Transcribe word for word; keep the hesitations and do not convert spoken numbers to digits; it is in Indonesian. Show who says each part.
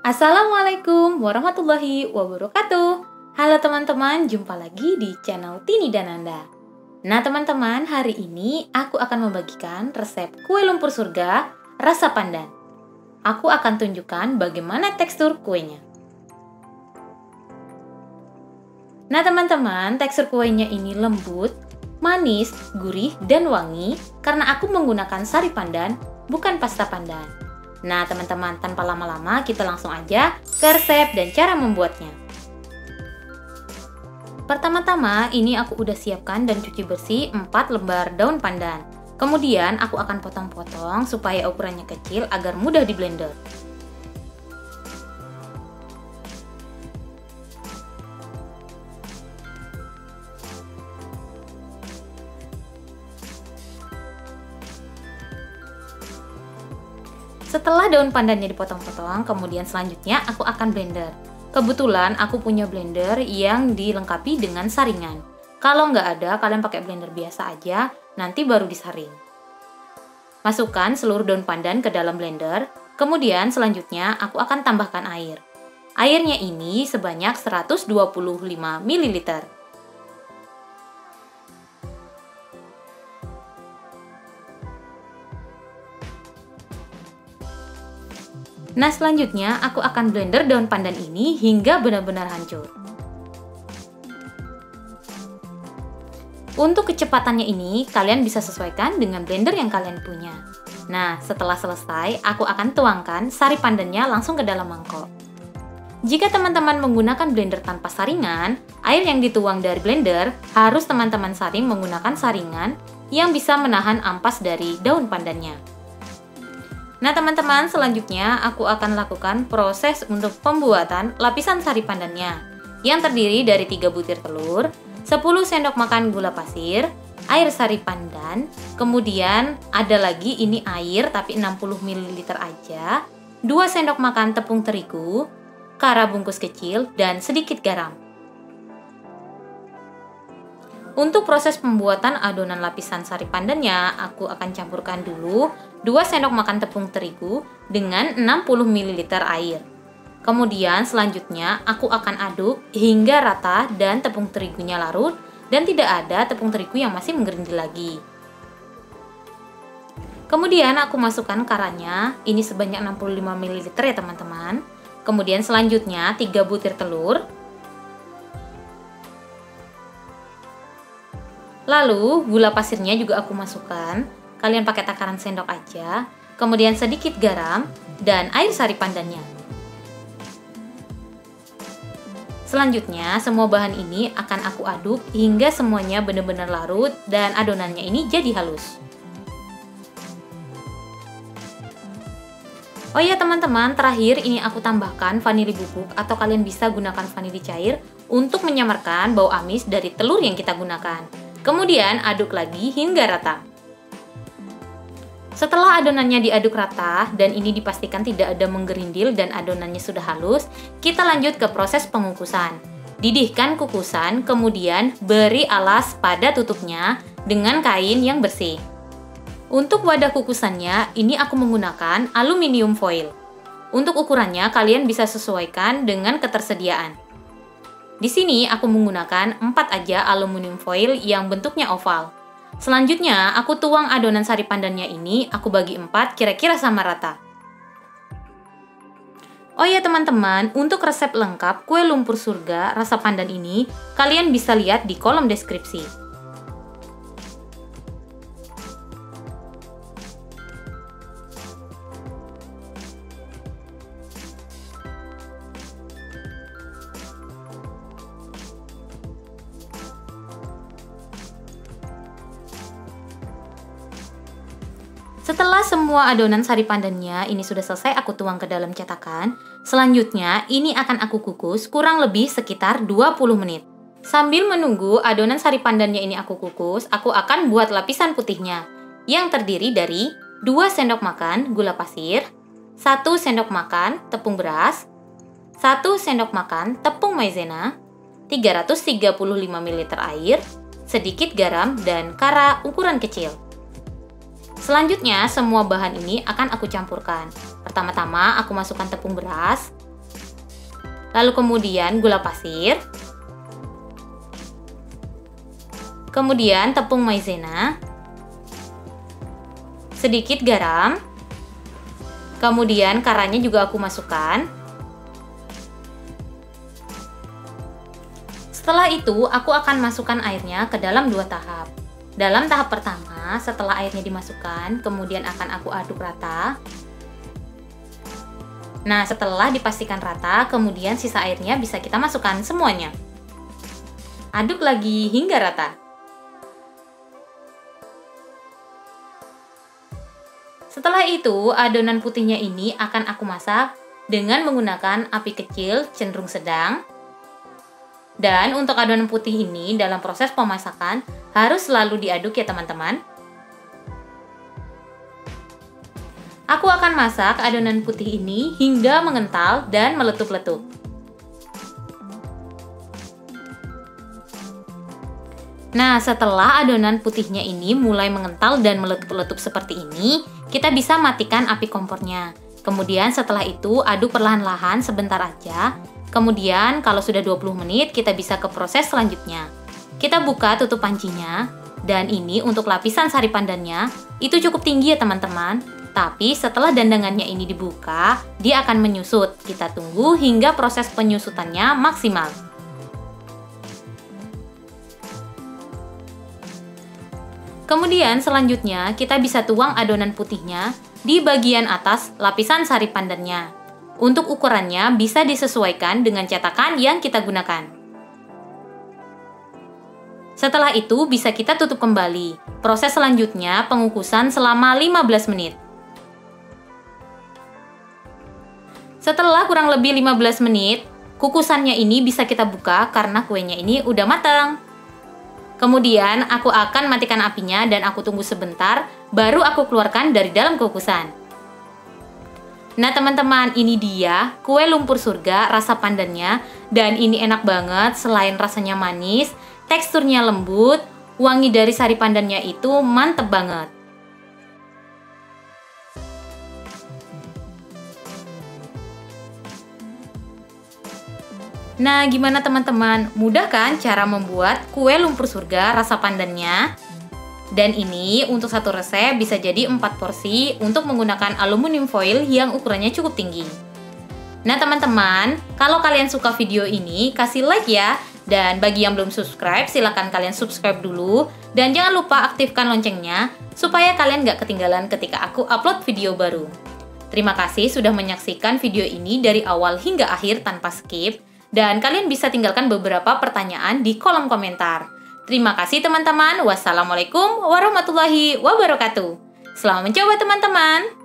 Speaker 1: Assalamualaikum warahmatullahi wabarakatuh. Halo teman-teman, jumpa lagi di channel Tini dan Anda. Nah teman-teman, hari ini aku akan membagikan resep kue lumpur surga rasa pandan. Aku akan tunjukkan bagaimana tekstur kuenya. Nah teman-teman, tekstur kuenya ini lembut, manis, gurih, dan wangi karena aku menggunakan sari pandan, bukan pasta pandan. Nah teman-teman, tanpa lama-lama kita langsung aja ke resep dan cara membuatnya. Pertama-tama ini aku udah siapkan dan cuci bersih empat lembar daun pandan. Kemudian aku akan potong-potong supaya ukurannya kecil agar mudah di blender. Setelah daun pandannya dipotong-potong, kemudian selanjutnya aku akan blender. Kebetulan aku punya blender yang dilengkapi dengan saringan. Kalau nggak ada, kalian pakai blender biasa aja, nanti baru disaring. Masukkan seluruh daun pandan ke dalam blender, kemudian selanjutnya aku akan tambahkan air. Airnya ini sebanyak seratus dua puluh lima mililiter. Nah selanjutnya aku akan blender daun pandan ini hingga benar-benar hancur. Untuk kecepatannya ini kalian bisa sesuaikan dengan blender yang kalian punya. Nah setelah selesai aku akan tuangkan sari pandannya langsung ke dalam mangkok. Jika teman-teman menggunakan blender tanpa saringan, air yang dituang dari blender harus teman-teman saring menggunakan saringan yang bisa menahan ampas dari daun pandannya. Nah teman-teman, selanjutnya aku akan lakukan proses untuk pembuatan lapisan sari pandannya yang terdiri dari tiga butir telur, sepuluh sendok makan gula pasir, air sari pandan, kemudian ada lagi ini air tapi enam puluh mililiter aja, dua sendok makan tepung terigu, kara bungkus kecil, dan sedikit garam. Untuk proses pembuatan adonan lapisan sari pandannya, aku akan campurkan dulu dua sendok makan tepung terigu dengan enam puluh mililiter air. Kemudian selanjutnya aku akan aduk hingga rata dan tepung terigunya larut dan tidak ada tepung terigu yang masih menggerindil lagi. Kemudian aku masukkan karanya, ini sebanyak enam puluh lima mililiter ya teman-teman. Kemudian selanjutnya tiga butir telur. Lalu gula pasirnya juga aku masukkan, kalian pakai takaran sendok aja, kemudian sedikit garam dan air sari pandannya. Selanjutnya semua bahan ini akan aku aduk hingga semuanya benar-benar larut dan adonannya ini jadi halus. Oh ya teman-teman, terakhir ini aku tambahkan vanili bubuk atau kalian bisa gunakan vanili cair untuk menyamarkan bau amis dari telur yang kita gunakan. Kemudian aduk lagi hingga rata. Setelah adonannya diaduk rata dan ini dipastikan tidak ada menggerindil dan adonannya sudah halus, kita lanjut ke proses pengukusan. Didihkan kukusan, kemudian beri alas pada tutupnya dengan kain yang bersih. Untuk wadah kukusannya, ini aku menggunakan aluminium foil. Untuk ukurannya kalian bisa sesuaikan dengan ketersediaan. Di sini aku menggunakan empat aja aluminium foil yang bentuknya oval. Selanjutnya, aku tuang adonan sari pandannya ini, aku bagi empat kira-kira sama rata. Oh ya teman-teman, untuk resep lengkap kue lumpur surga rasa pandan ini, kalian bisa lihat di kolom deskripsi. Setelah semua adonan sari pandannya ini sudah selesai aku tuang ke dalam cetakan, selanjutnya ini akan aku kukus kurang lebih sekitar dua puluh menit. Sambil menunggu adonan sari pandannya ini aku kukus, aku akan buat lapisan putihnya yang terdiri dari dua sendok makan gula pasir, satu sendok makan tepung beras, satu sendok makan tepung maizena, tiga ratus tiga puluh lima mililiter air, sedikit garam, dan kara ukuran kecil. Selanjutnya, semua bahan ini akan aku campurkan. Pertama-tama, aku masukkan tepung beras, lalu kemudian gula pasir, kemudian tepung maizena, sedikit garam, kemudian karanya juga aku masukkan. Setelah itu, aku akan masukkan airnya ke dalam dua tahap. Dalam tahap pertama, setelah airnya dimasukkan, kemudian akan aku aduk rata. Nah, setelah dipastikan rata, kemudian sisa airnya bisa kita masukkan semuanya. Aduk lagi hingga rata. Setelah itu, adonan putihnya ini akan aku masak dengan menggunakan api kecil cenderung sedang. Dan untuk adonan putih ini dalam proses pemasakan harus selalu diaduk ya teman-teman. Aku akan masak adonan putih ini hingga mengental dan meletup-letup. Nah, setelah adonan putihnya ini mulai mengental dan meletup-letup seperti ini, kita bisa matikan api kompornya. Kemudian setelah itu aduk perlahan-lahan sebentar aja. Kemudian kalau sudah dua puluh menit kita bisa ke proses selanjutnya. Kita buka tutup pancinya, dan ini untuk lapisan sari pandannya itu cukup tinggi ya teman-teman. Tapi setelah dandangannya ini dibuka, dia akan menyusut. Kita tunggu hingga proses penyusutannya maksimal. Kemudian selanjutnya kita bisa tuang adonan putihnya di bagian atas lapisan sari pandannya. Untuk ukurannya bisa disesuaikan dengan cetakan yang kita gunakan. Setelah itu bisa kita tutup kembali. Proses selanjutnya pengukusan selama lima belas menit. Setelah kurang lebih lima belas menit, kukusannya ini bisa kita buka karena kuenya ini udah matang. Kemudian aku akan matikan apinya dan aku tunggu sebentar, baru aku keluarkan dari dalam kukusan. Nah teman-teman, ini dia kue lumpur surga rasa pandannya, dan ini enak banget. Selain rasanya manis, teksturnya lembut, wangi dari sari pandannya itu mantep banget. Nah gimana teman-teman, mudah kan cara membuat kue lumpur surga rasa pandannya? Dan ini untuk satu resep bisa jadi empat porsi untuk menggunakan aluminium foil yang ukurannya cukup tinggi. Nah teman-teman, kalau kalian suka video ini, kasih like ya. Dan bagi yang belum subscribe, silahkan kalian subscribe dulu. Dan jangan lupa aktifkan loncengnya, supaya kalian gak ketinggalan ketika aku upload video baru. Terima kasih sudah menyaksikan video ini dari awal hingga akhir tanpa skip. Dan kalian bisa tinggalkan beberapa pertanyaan di kolom komentar. Terima kasih teman-teman. Wassalamualaikum warahmatullahi wabarakatuh. Selamat mencoba teman-teman.